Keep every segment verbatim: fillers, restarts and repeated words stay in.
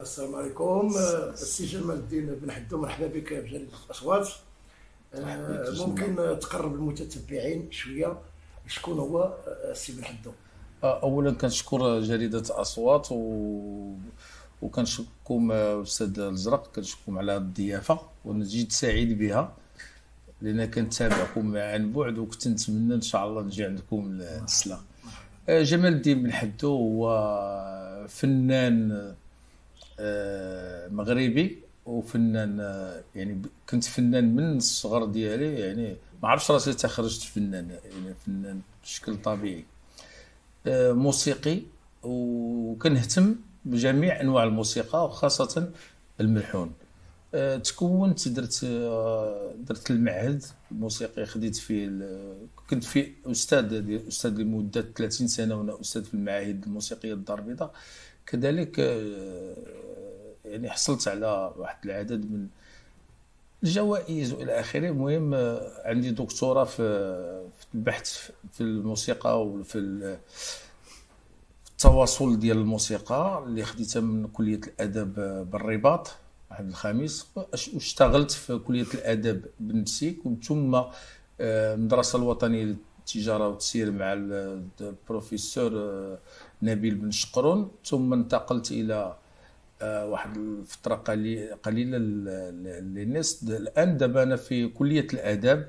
السلام عليكم. السي جمال الدين بن حدو، مرحبا بك في جريدة الأصوات. ممكن تقرب المتتبعين شويه شكون هو السي بن حدو؟ اولا كنشكر جريده اصوات و وكنشكركم استاذ الزرق، كنشكركم على هذه الضيافه وانا جيت سعيد بها لان كنتابعكم عن بعد وكنت نتمنى ان شاء الله نجي عندكم السلا. جمال الدين بن حدو هو فنان مغربي وفنان، يعني كنت فنان من الصغر ديالي، يعني ما عرفتش راسي تخرجت فنان، يعني فنان بشكل طبيعي. موسيقي وكنهتم بجميع انواع الموسيقى وخاصه الملحون. تكونت درت درت المعهد الموسيقي، خديت فيه، كنت فيه استاذ استاذ لمده ثلاثين سنه وانا استاذ في المعاهد الموسيقيه الدار البيضاء. كذلك يعني حصلت على واحد العدد من الجوائز والى اخره. المهم عندي دكتوراه في البحث في الموسيقى وفي التواصل ديال الموسيقى اللي خديتها من كليه الادب بالرباط واحد الخميس، واشتغلت في كليه الادب بنفسي، ثم المدرسه الوطنيه للتجاره والتسيير مع البروفيسور نبيل بن شقرون، ثم انتقلت الى واحد الفتره قليله للناس. الان دابا انا في كليه الاداب،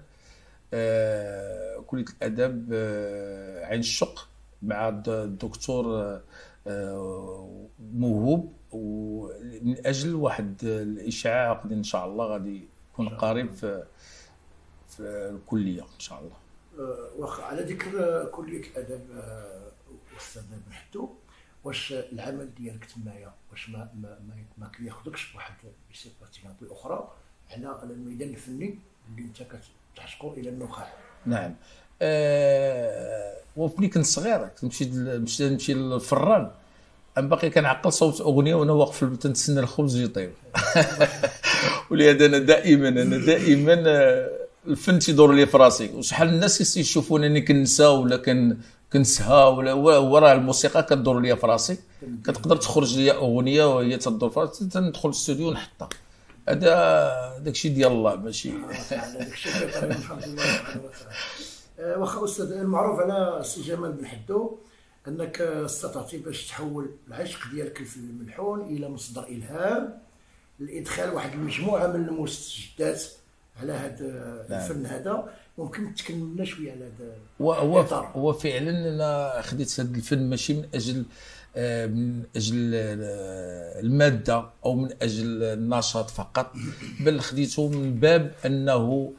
كليه الاداب عين الشق مع الدكتور موهوب، ومن اجل واحد الاشعاع عقدي ان شاء الله غادي يكون قريب في في الكليه ان شاء الله. واخا على ذكر كليه الاداب استاذ بن حدو، واش العمل ديالك تمايا واش ما ما ما كياخذكش بواحد بصفه اخرى على الميدان الفني اللي انت كتعشقو الى النخاع؟ نعم. أه وفني كنت صغير كنت نمشي نمشي نمشي للفران، انا باقي كنعقل صوت اغنيه وانا واقف في البيت نتسنى الخبز يطيب. ولهذا انا دائما انا دائما الفن تيدور لي في راسي، وشحال الناس يشوفونني كنسى ولا كن كنسها ولا وراه الموسيقى كتدور ليا في راسي، كتقدر تخرج ليا اغنيه وهي تدور في راسي، تندخل الاستوديو ونحطها. هذا داكشي ديال الله ماشي داكشي الحمد لله. واخا استاذ، المعروف على السي جمال بن حدو انك استطعتي باش تحول العشق ديالك في الملحون الى مصدر الهام لادخال واحد المجموعه من المستجدات على هذا الفن هذا. ممكن تكلم لنا شويه على هذا؟ هو هو فعلا انا خديت هذا الفن ماشي من اجل من اجل الماده او من اجل النشاط فقط، بل خديته من باب انه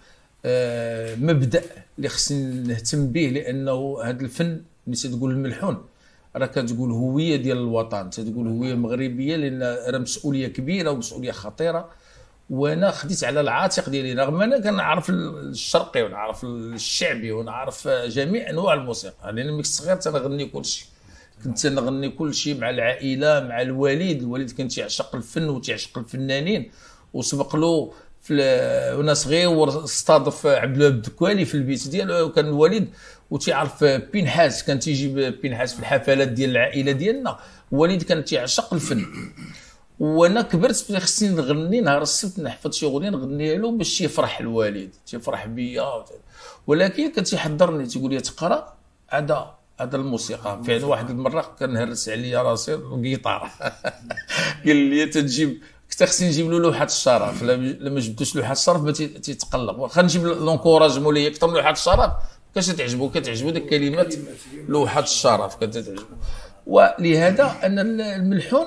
مبدا اللي خصني نهتم به، لانه هذا الفن اللي تقول الملحون راه كتقول هويه ديال الوطن، تقول هويه مغربيه، لان راه مسؤوليه كبيره ومسؤوليه خطيره. وانا خديت على العاتق ديالي، رغم انا كنعرف الشرقي ونعرف الشعبي ونعرف جميع انواع الموسيقى، لان ملي كنت صغير تنغني كل شيء، كنت نغني كل شيء مع العائله مع الوالد. الوالد كان تيعشق الفن وتيعشق الفنانين، وسبق له في وانا صغير استضاف عبد الوهاب الدكوالي في البيت ديالو، وكان الوالد وتيعرف بينحاس، كان تيجيب بينحاس في الحفلات ديال العائله ديالنا. الوالد كان تيعشق الفن، وانا كبرت خصني نغني نهار السبت، نحفظ شي اغنيه نغنيها له باش يفرح الوالد، تيفرح بيا. ولكن كان تيحضرني تيقول لي تقرا هذا هذا الموسيقى. فعلا واحد المره كان هرس عليا راسي الجيتار. قال لي تجيب، كنت خصني نجيب له لوحه الشرف، لما جبتوش لوحه الشرف ما تيتقلق. واخا نجيب لونكوراجمون ليا اكثر من لوحه الشرف، كاش تعجبو كتعجبو ديك الكلمات لوحه الشرف كتعجبو. ولهذا انا الملحون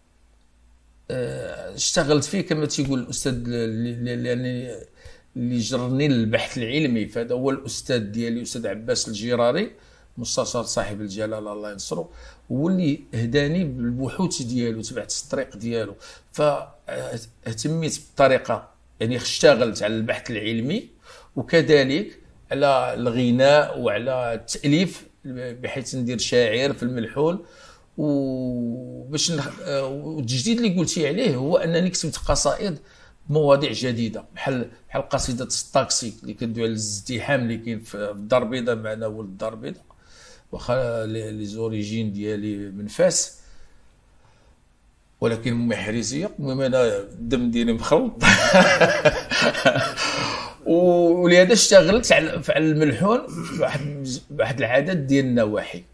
اشتغلت فيه كما تيقول الاستاذ اللي اللي جرني للبحث العلمي، فهذا هو الاستاذ ديالي الاستاذ عباس الجيراري، مستشار صاحب الجلاله الله ينصرو، هو اللي هداني بالبحوث ديالو، تبعت الطريق ديالو. فاهتميت بالطريقه، يعني اشتغلت على البحث العلمي وكذلك على الغناء وعلى التاليف، بحيث ندير شاعر في الملحون. وباش الجديد اللي قلتي عليه هو انني كتبت قصائد بمواضيع جديده، بحال بحال قصيده الطاكسي اللي كدوي على الازدحام اللي كاين في الدار البيضاء، معنا ولد الدار البيضاء، واخا لي زوريجين ديالي من فاس. ولكن امي حريزيه، المهم انا الدم ديالي مخلط. ولهذا اشتغلت على على الملحون واحد واحد العدد ديال النواحي.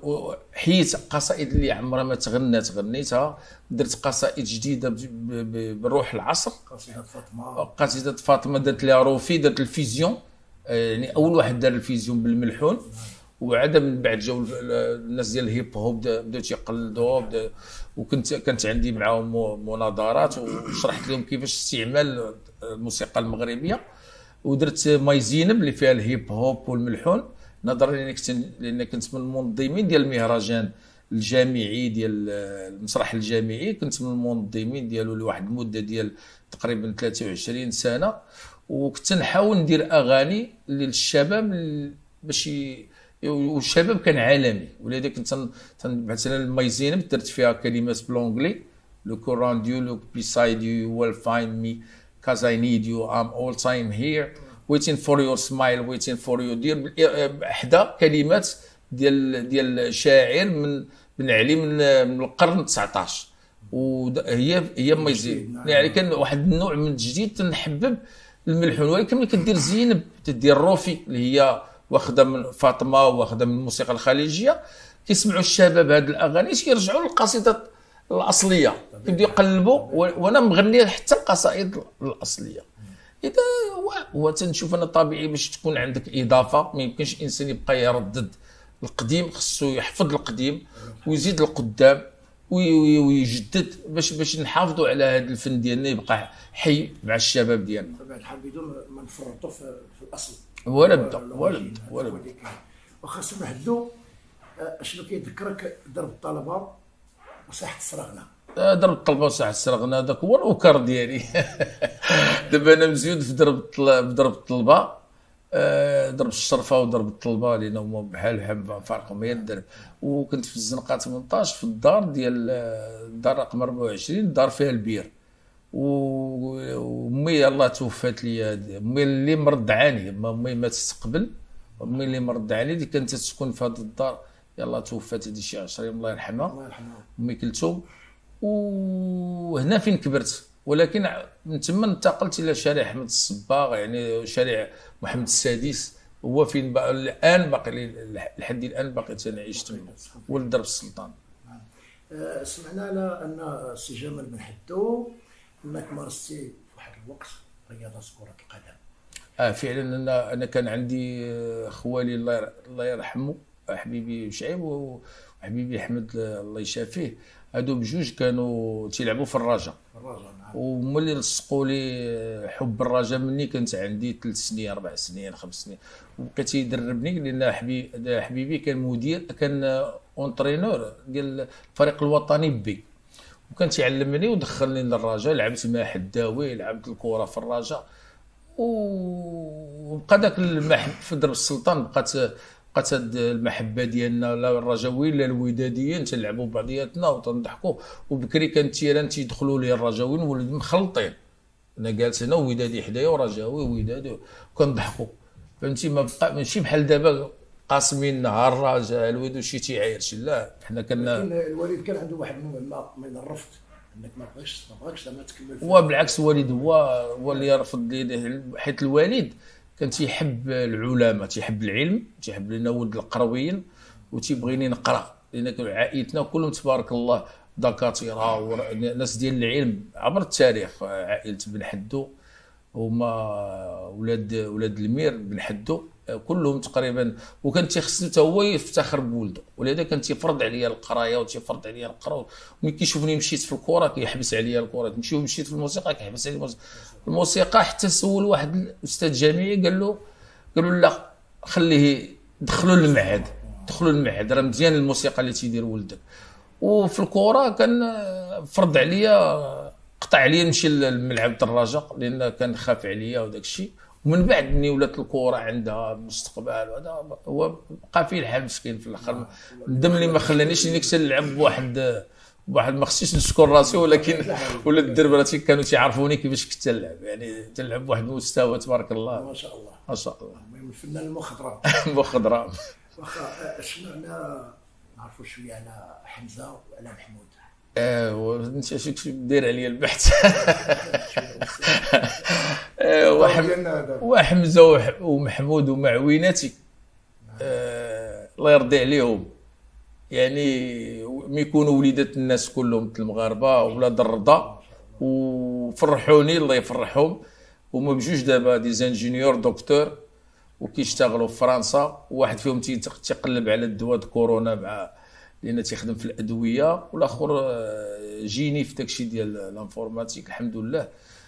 حيت قصائد اللي عمرها ما تغنات غنيتها، درت قصائد جديده بروح العصر. قصيده فاطمه قصيده فاطمه درت لها روفي، درت الفيزيون، يعني اول واحد دار الفيزيون بالملحون. وعاد من بعد جاو الناس ديال الهيب هوب بداو تيقلدوا، وكنت كانت عندي معاهم مناظرات وشرحت لهم كيفاش استعمال الموسيقى المغربيه. ودرت ماي زينب اللي فيها الهيب هوب والملحون، نظرا لان كنت من المنظمين ديال المهرجان الجامعي ديال المسرح الجامعي، كنت من المنظمين ديالو لواحد المده ديال تقريبا ثلاثة وعشرين سنه. وكنت نحاول ندير اغاني للشباب باش والشباب كان عالمي. ولذلك كنت مثلا ماي زينب درت فيها كلمات بالونجلي، لو كوران ديو لو بيسايد يو يو ويل فايند مي cause I need you I'm all time here waiting for your smile waiting for you. دير احدى كلمات ديال ديال شاعر من بن علي من من القرن تسعطاش، وهي هي ماي زينب. يعني كان واحد النوع من الجديد تنحبب الملحون. ولكن ملي كدير زينب تدير روفي اللي هي واخده من فاطمه واخده من الموسيقى الخليجيه، كيسمعوا الشباب هاد الاغاني تيرجعوا للقصيده الاصليه، كيبداو يقلبوا. وانا مغني حتى القصائد الاصليه. اذا هو تنشوف انا طبيعي باش تكون عندك اضافه، ما يمكنش انسان يبقى يردد القديم، خصو يحفظ القديم ويزيد القدام ويجدد باش باش نحافظوا على هذا الفن ديالنا يبقى حي مع الشباب ديالنا. طبعا الحال بدون ما نفرطوا في الاصل ولا بدا ولا بدا ولا بدا. واخا سمح الدو، شنو كيذكرك درب الطلبه وساحه السرغنه؟ درب الطلبه وساحه السرغنه هذاك هو الاوكر ديالي. دابا انا مزيود في درب في درب الطلبه، درب الشرفه ودرب الطلبه لان هما بحال بحال فارقهم غير الدرب. وكنت في الزنقه ثمنطاش في الدار ديال الدار رقم أربعة وعشرين، الدار فيها البير. وامي الله توفات لي، امي اللي مرضعاني، امي ماتت قبل، امي اللي مرضعاني اللي كانت تسكن في هذه الدار يلا توفات هذه شي عشرة يوم الله يرحمها، الله يرحمها امي كلثوم. وهنا فين كبرت، ولكن من تما انتقلت الى شارع احمد الصباغ، يعني شارع محمد السادس، هو فين بقى الان باقي لحد الان باقي تنعيش تما، ولد درب السلطان. أه سمعنا على ان سي جمال بن حدو انك مارستي في واحد الوقت رياضه كره القدم. اه فعلا. انا انا كان عندي خوالي الله الله يرحمه حبيبي شعيب وحبيبي احمد الله يشافيه، هادو بجوج كانوا تيلعبوا في الرجاء. الرجاء نعم. وملي لصقوا لي حب الرجاء مني كنت عندي ثلاث سنين اربع سنين خمس سنين، وبقى تيدربني لان حبيبي حبيبي كان مدير، كان اونترينور ديال الفريق الوطني بي، وكان تيعلمني ودخلني للرجاء. لعبت مع حداوي، لعبت الكره في الرجاء، وبقى داك المحب في درب السلطان. بقات بقات هاد المحبه ديالنا لا الرجاويين لا الوداديين تنلعبوا بعضياتنا وتنضحكوا. وبكري كان التيران تيدخلوا لي الرجاويين ولد مخلطين، انا جالس هنا ودادي حدايا ورجاوي ودادي وكنضحكوا، فهمتي. ما بقى ماشي بحال دابا قاسمين نهار الرجاء الوداد وشي تيعايرش، لا حنا كنا. لكن الوالد كان عنده واحد النوع من الرفض انك ما بغاش ما بغاكش زعما تكمل. وبالعكس الوالد هو هو اللي يرفض لي، حيت الوالد كان تيحب العلماء، تيحب العلم، تيحب لنا ولد القرويين وتيبغيني نقرا، لان عائلتنا كلهم تبارك الله دكاتره وناس ديال العلم عبر التاريخ. عائله بن حدو هما ولاد ولاد المير بن حدو كلهم تقريبا، وكان تيخصني حتى هو يفتخر بولده، ولهذا كان تيفرض عليا القرايه وتيفرض عليا القرا. وملي كيشوفني مشيت في الكره كيحبس عليا الكره، نمشي ومشيت في الموسيقى كيحبس عليا الموسيقى. الموسيقى حتى سول واحد الاستاذ جامعي قال له قالوا لا خليه دخلوا للمعهد، دخلوا للمعهد راه مزيان الموسيقى اللي تيدير ولدك. وفي الكره كان فرض عليا، قطع عليا نمشي للملعب الرجاء لان كان خاف عليا وداك الشيء. ومن بعد ملي ولات الكره عندها مستقبل وهذا هو بقى فيه الحال مسكين في الاخر. ندم اللي ما خلانيش اني كنت نلعب بواحد بواحد ما خصنيش نشكر راسي، ولكن ولاد الدربراتي كانوا تيعرفوني كيفاش كنت نلعب، يعني تلعب بواحد المستوى تبارك الله ما شاء الله ما شاء الله. المهم الفنان المخضرم. مخضرم. واخا سمعنا نعرفوا شويه على حمزه وعلى محمود. اه انت شفت داير عليا البحث. آه وحمزه ومحمود ومعويناتي آه الله يرضي عليهم، يعني مي يكونوا وليدات الناس كلهم مثل المغاربه ولاد الرضا، وفرحوني الله يفرحهم. هما بجوج دابا دي زانجينيور دكتور وكيشتغلوا في فرنسا، وواحد فيهم تيقلب على الدواء د كورونا مع لان تيخدم في الادويه، والاخر جيني في داكشي ديال الانفورماتيك الحمد لله،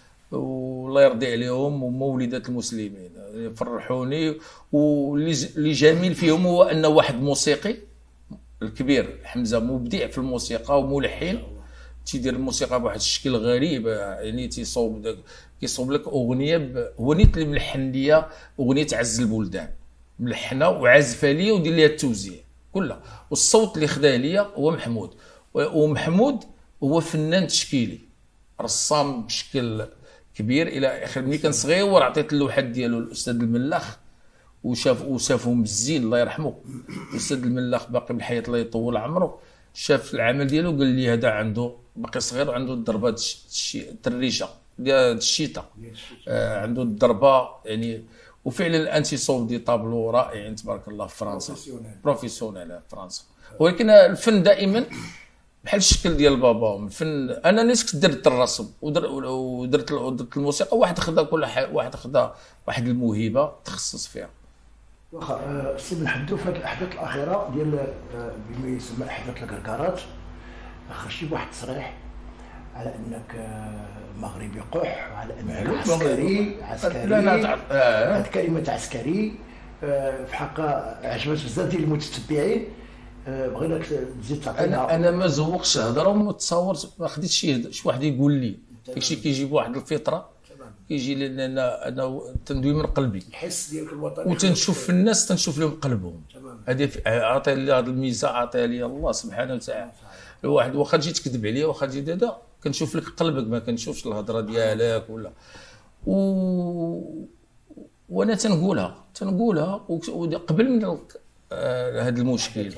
والله يرضي عليهم. هما وليدات المسلمين فرحوني. واللي جميل فيهم هو ان واحد موسيقي الكبير حمزه مبدع في الموسيقى وملحن، تيدير الموسيقى بواحد الشكل غريب، يعني تيصوب داك كيصوب لك اغنيه. هو نيت اللي ملحن ليا اغنيه عز البلدان، ملحنه وعازفه ليا ودير ليا التوزيع كلها، والصوت اللي خداه ليا هو محمود. ومحمود هو فنان تشكيلي رسام بشكل كبير الى اخر. ملي كان صغير عطيت اللوحات ديالو الاستاذ الملاخ، وشاف وشافهم بالزين الله يرحمه. الاستاذ الملاخ باقي بالحياه الله يطول عمره، شاف العمل ديالو قال لي هذا عنده باقي صغير وعنده الضربه التريشه ديال الشتاء، آه عنده الضربه يعني. وفعلا الان تيصوب دي طابلو رائعين تبارك الله في فرنسا، بروفيسيونيل في فرنسا. ولكن الفن دائما بحال الشكل ديال باباهم. الفن انا نيت درت الرسم ودرت ودرت الموسيقى، واحد خدا كل واحد خدا واحد الموهبه تخصص فيها. واخا سي بنحدو في هذه الاحداث الاخيره ديال بما يسمى احداث الكركرات، خرجتي بواحد التصريح على انك مغربي قح، وعلى انك عسكري عسكري لا هاد كلمه عسكري في حق عجبت بزاف ديال المتتبعين. بغيناك تزيد تعطينا. انا انا ما زوقش الهضره وما تصورت، ما خديتش شي شي واحد يقول لي داكشي كيجيب واحد الفطره كيجي لان انا انا تندوي من قلبي الحس ديالك الوطني، وتنشوف في الناس تنشوف لهم قلبهم. هذه عطى لي هذه الميزه عطاها لي الله سبحانه وتعالى. الواحد واخا تجي تكذب عليا واخا تجي هذا كنشوف لك قلبك، ما كنشوفش الهضره ديالك ولا و... وانا تنقولها تنقولها قبل من هذا المشكل.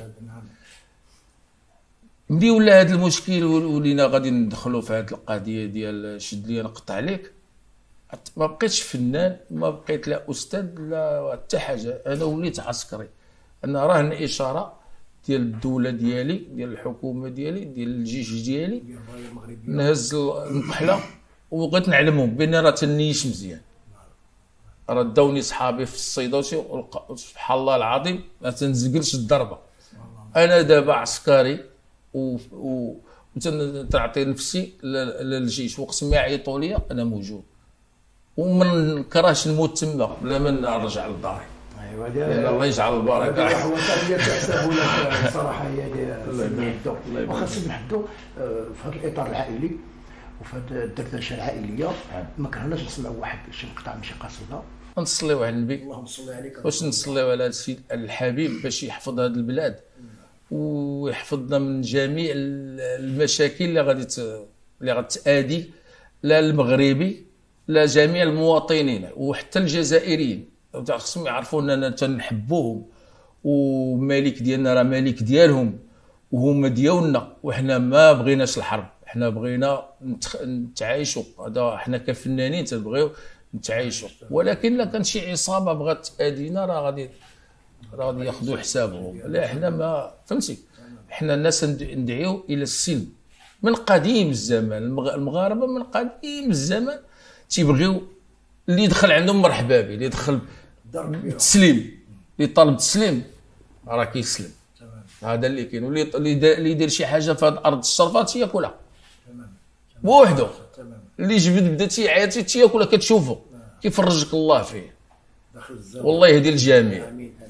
ملي ولا هذا المشكل ولينا غادي ندخلوا في هذه القضيه ديال شد لي نقطع عليك، ما بقيتش فنان، ما بقيت لا استاذ لا حتى حاجه. انا وليت عسكري. انا راهن اشاره ديال الدوله ديالي، ديال الحكومه ديالي، ديال الجيش ديالي، نهز المكحله وبغيت نعلمهم بان راه تنيش مزيان. راه داوني صحابي في الصيدوسي سبحان الله العظيم ما تنزقلش الضربه. انا دابا عسكري و, و... وتنعطي نفسي للجيش، وقت ما يعيطوا لي انا موجود، وما نكرهش نموت تما بلا ما نرجع للدار. ايوا ديال الله يجعل البركه. هذه وثائقيه تحسب لك صراحه هي ديال واخا سي نحدو في هذا الاطار العائلي وفي هذه الدردشه العائليه. ما كرهناش نسمعوا واحد شي مقطع من شي قصيده نصليو على النبي. اللهم صل عليك. واش نصليو على السيد الحبيب باش يحفظ هذه البلاد ويحفظنا من جميع المشاكل اللي غادي اللي غتآدي لا المغربي لا جميع المواطنين وحتى الجزائريين. خصهم يعرفوا اننا تنحبوهم، ومالك ديالنا راه مالك ديالهم وهما ديالنا، وحنا ما بغيناش الحرب، حنا بغينا نتعايشوا. هذا حنا كفنانين تنبغيو نتعايشوا. ولكن لا كان شي عصابه بغات تادينا راه غادي راه غادي ياخذوا حسابهم. لا حنا ما فهمتي، حنا الناس ندعيو الى السلم من قديم الزمان. المغاربه من قديم الزمان تيبغيو اللي يدخل عندهم مرحبا به، اللي يدخل بالتسليم، اللي طالب التسليم راه كيسلم. هذا اللي كاين. واللي اللي يدير شي حاجه في هذه الارض الشرفات تياكلها بوحدو. اللي جبد بدا تيعيط تياكلها كتشوفو كيفرجك الله فيه. والله يهدي الجميع.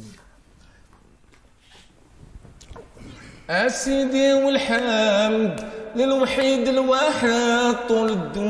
اسيدي والحمد للوحيد الواحد طول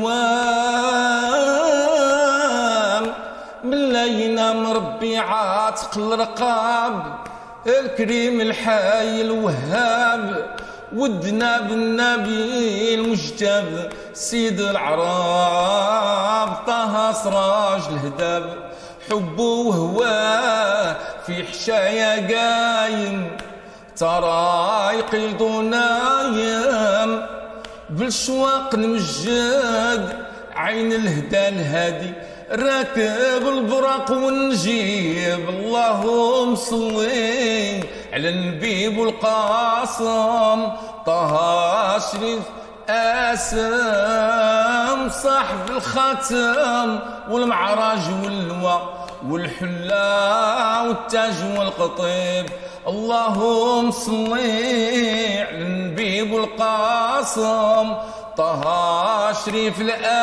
الدوام، بالله ينام ربي عاتق الرقاب، الكريم الحي الوهاب، ودنا بالنبي المجتبى سيد العراب طه سراج الهداب، حبه وهواه في حشايا قايم، ترى يقيض نايم بالشواق نمجد عين الهدى الهادي راكب البراق ونجيب اللهم صلي على النبي والقاسم طه شريف آسم صاحب الخاتم والمعراج واللواء والحلا والتاج والقطيب اللهم صلي على النبي والقاسم طه شريف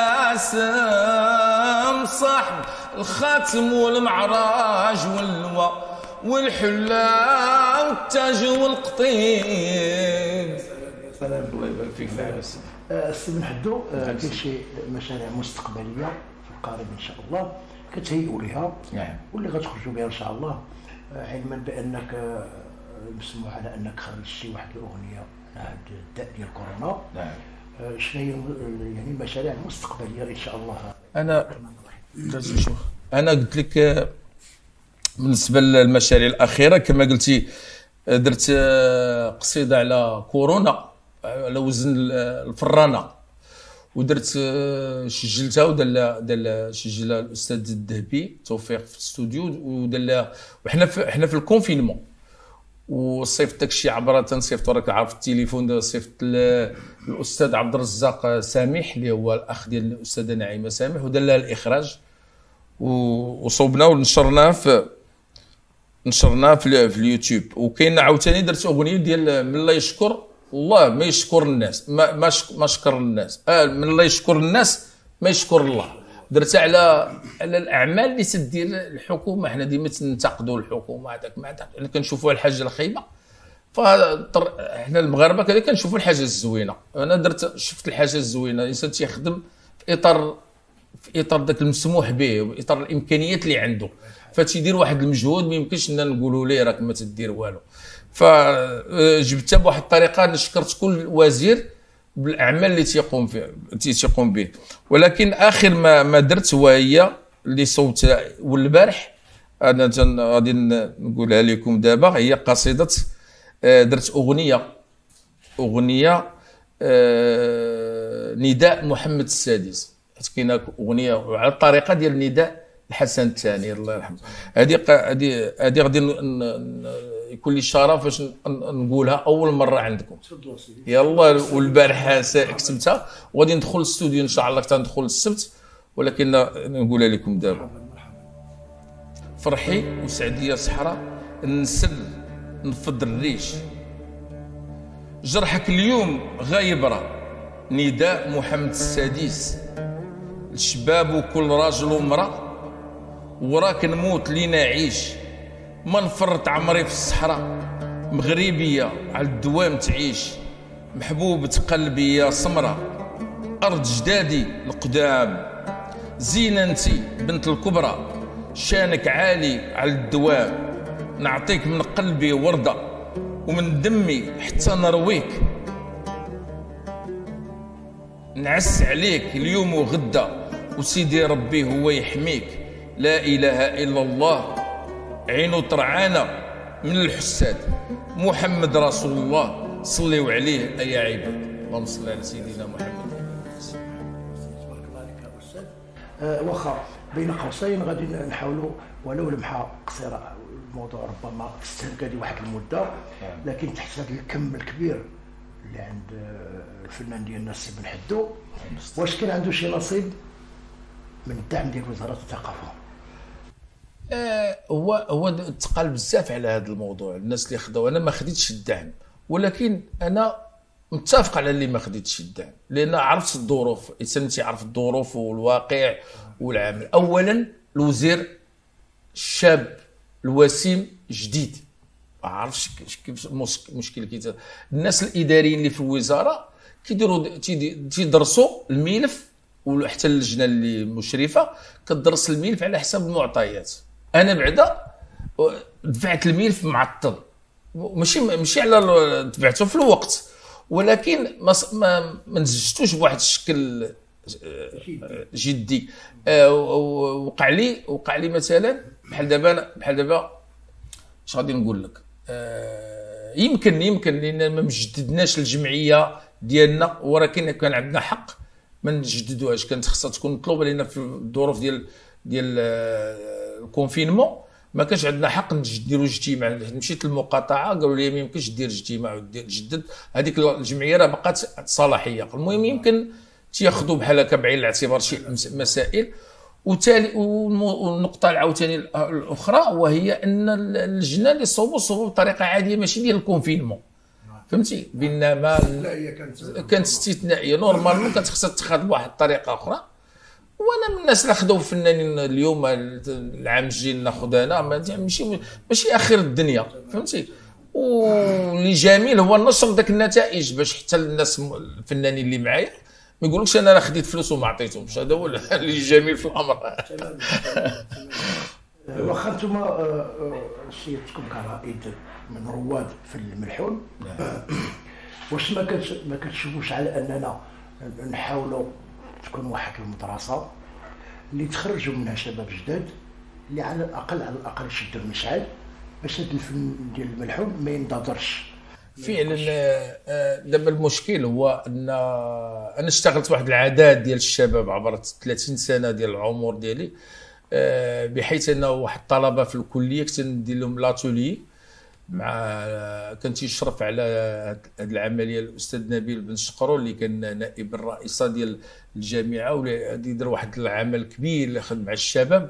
الآسم صاحب الخاتم والمعراج واللواء والحلا والتاج والقطيب. سلام. الله يبارك فيك. بس السي بن حدو كاين شي مشاريع مستقبليه في القريب ان شاء الله كتهيئوا لها نعم واللي غتخرجوا بها ان شاء الله، علما بانك مسموح على انك خرجت شي واحد الاغنيه على هذا الداء ديال كورونا. نعم. شنو هي يعني المشاريع المستقبليه ان شاء الله؟ انا انا قلت لك بالنسبه للمشاريع الاخيره كما قلتي درت قصيده على كورونا على وزن الفرانه ودرت سجلتها ودار دار سجلها الاستاذ الذهبي توفيق في الاستوديو ودار وحنا في حنا في الكونفينمون وصيفط داك الشيء عبر تنصيفط راك عارف التليفون صيفط الاستاذ عبد الرزاق سامح اللي هو الاخ ديال الاستاذه نعيمه سامح ودار لها الاخراج وصوبناه ونشرناه في نشرناه في, في اليوتيوب. وكاين عاوتاني درت اغنيه ديال من الله يشكر الله ما يشكر الناس ما ما, شك ما شكر الناس آه من الله يشكر الناس ما يشكر الله. درتها على على الاعمال اللي تدير الحكومه. حنا ديما تنتقدوا الحكومه هذاك ما هذاك يعني كنشوفوها الحاجه الخايبه فحنا المغاربه كذا كنشوفوا الحاجه الزوينه. انا درت شفت الحاجه الزوينه الانسان تيخدم في اطار في اطار ذاك المسموح به واطار الامكانيات اللي عنده فتيدير واحد المجهود ما يمكنش لنا نقولوا ليه راك ما تدير والو. فجبتها بواحد الطريقه شكرت كل وزير بالاعمال اللي تيقوم فيها تيقوم به. ولكن اخر ما ما درت هو هي اللي صوتها والبارح انا غادي نقولها لكم دابا هي قصيده درت اغنيه اغنيه نداء محمد السادس حيت كاينه اغنيه على الطريقه ديال نداء الحسن الثاني الله يرحمه. هذه هذه هذه غادي يكون لي شرف باش نقولها اول مره عندكم. يلا والبارح كتبتها وغادي ندخل الاستوديو ان شاء الله حتى ندخل السبت ولكن نقولها لكم دابا. فرحي وسعديه صحراء نسل نفض الريش جرحك اليوم غايب راه نداء محمد السادس الشباب وكل راجل ومراه وراك نموت لينا عيش ما نفرط عمري في الصحراء مغربيه على الدوام تعيش محبوبة قلبي يا سمرة أرض جدادي القدام زينة انتي بنت الكبرى شانك عالي على الدوام نعطيك من قلبي وردة ومن دمي حتى نرويك نعس عليك اليوم وغدا وسيدي ربي هو يحميك لا إله إلا الله عينو طرعانة من الحساد محمد رسول الله صليوا عليه يا عباد اللهم صل على سيدنا محمد. بارك الله عليك يا استاذ. أه واخا بين قوسين غادي نحاولوا ولو لمحه قصيره الموضوع ربما استهلك هذه واحد المده لكن تحت هذا الكم الكبير اللي عند الفنان ديالنا السي بن حدو واش كان عنده شي نصيب من الدعم ديال وزاره الثقافه؟ آه هو هو تقال بزاف على هذا الموضوع الناس اللي خداو. انا ما خديتش الدعم ولكن انا متفق على اللي ما خديتش الدعم لان عرفت الظروف. الانسان تيعرف الظروف والواقع والعمل. اولا الوزير الشاب الوسيم جديد ما عرفش كيف المشكل كي الناس الاداريين اللي في الوزاره كيديروا تيدرسوا الملف وحتى اللجنه اللي مشرفه كتدرس الملف على حسب المعطيات. انا بعدا دفعت الملف معطل ماشي ماشي على دفعته في الوقت ولكن ما ما, ما نزجتوش بواحد الشكل جدي. وقع لي وقع لي مثلا بحال دابا بحال دابا اش غادي نقول لك يمكن يمكن لان ما مجددناش الجمعيه ديالنا، ولكن كان عندنا حق ما نجددوهاش، كانت خصها تكون مطلوبه، لان في الظروف ديال ديال الكونفينمون ما كانش عندنا حق نديروا اجتماع. مشيت للمقاطعه قالوا لي ما يمكنش دير اجتماع وتجدد، هذيك الجمعيه راه بقات صلاحيه. المهم يمكن تياخذوا بحال هكا بعين الاعتبار شي مسائل. وتالي والنقطه العاوتاني الاخرى وهي ان اللجنه اللي صوبوا صوبوا بطريقه عاديه ماشي ديال الكونفينمون، فهمتي، بينما كانت استثنائيه نورمالمون كانت خصها تتخذ بواحد الطريقه اخرى. وانا من الناس اللي خدوا فنانين اليوم العام الجاي ناخذ انا ماشي ماشي اخر الدنيا، فهمتي. واللي جميل هو نشر ذاك النتائج باش حتى الناس الفنانين اللي معايا ما يقولوكش انا راه خديت فلوس وما عطيتهمش. هذا هو اللي جميل في الامر. واخا انتم سيادتكم كرائد من رواد في الملحون، واش ما كنت ما كتشوفوش على اننا نحاولوا تكون واحد المدرسه اللي تخرجوا منها شباب جداد اللي على الاقل على الاقل يشدوا المشعل باش هذا الفن ديال الملحون ما ينتظرش؟ فعلا دابا المشكل هو ان انا اشتغلت واحد العدد ديال الشباب عبر ثلاثين سنه ديال العمر ديالي، بحيث انه واحد الطلبه في الكليه كنت ندير لهم لاتولي مع كان تيشرف على هذه العمليه الاستاذ نبيل بن شقرو اللي كان نائب الرئيسه ديال الجامعه، واللي دار واحد العمل كبير اللي خدم مع الشباب.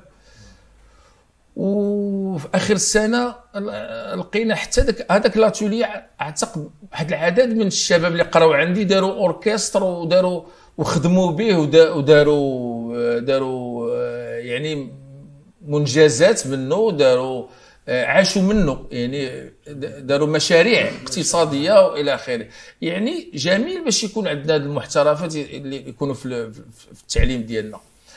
وفي اخر السنه لقينا حتى داك هذاك لاتولي اعتقد واحد العدد من الشباب اللي قراو عندي داروا اوركستر وداروا وخدموا به وداروا داروا يعني منجزات منه، داروا عاشوا منه، يعني داروا مشاريع اقتصاديه والى اخره. يعني جميل باش يكون عندنا هذه المحترفات اللي يكونوا في التعليم ديالنا.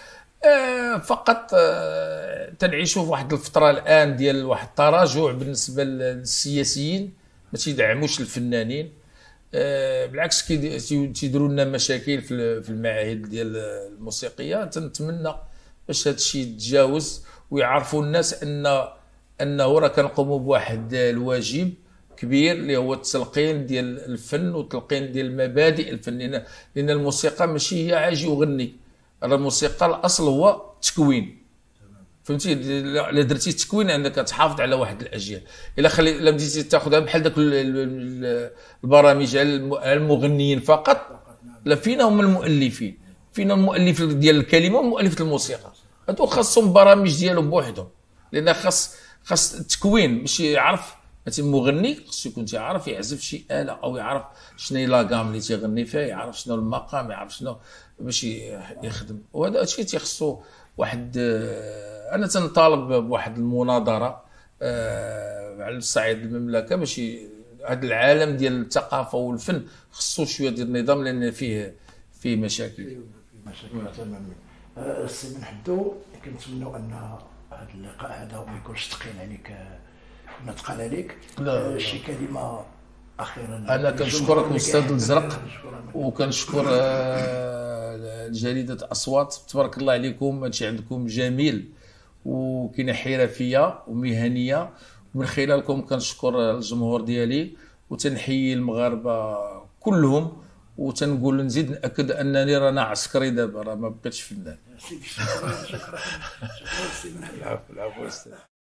فقط تنعيشوا في واحد الفتره الان ديال واحد التراجع بالنسبه للسياسيين، ما تيدعموش الفنانين، بالعكس تيديروا لنا مشاكل في المعاهد ديال الموسيقيه. تنتمنى باش هذا الشيء يتجاوز ويعرفوا الناس ان انه راه كنقوموا بواحد الواجب كبير اللي هو التلقين ديال الفن والتلقين ديال المبادئ الفنيه، لان الموسيقى ماشي هي عاجي وغني، راه الموسيقى الاصل هو التكوين، فهمتي. الا درتي التكوين انك تحافظ على واحد الاجيال. الا خلي الا بديتي تاخذها بحال داك البرامج على المغنيين فقط، لا فينا هما المؤلفين، فينا المؤلف ديال الكلمه ومؤلف الموسيقى، هادو خاصهم برامج ديالهم بوحدهم، لان خاص خاص التكوين باش يعرف مثلا مغني خصو يكون تيعرف يعزف شي آلة او يعرف شنو هي لاكام اللي تيغني فيها، يعرف شنو المقام، يعرف شنو باش يخدم. وهذا الشيء تيخصو واحد. انا تنطالب بواحد المناظره على الصعيد المملكه باش هذا العالم ديال الثقافه والفن خصو شويه ديال النظام، لان فيه فيه مشاكل. فيه مشاكل تماما. السي بن حدو كنتمنوا ان هذا اللقاء هذا ما يكونش ثقيل عليك، ما ثقل عليك. لا شي كلمه اخيرا. انا كنشكرك استاذ الزرق، وكنشكر جريده اصوات، تبارك الله عليكم، هادشي عندكم جميل وكاينه حرفيه ومهنيه، ومن خلالكم كنشكر الجمهور ديالي وتنحيي المغاربه كلهم، وتنقول نزيد ناكد انني رانا عسكري دابا، راه ما بقيتش فنان. شكرا شكرا شكرا. العفو العفو.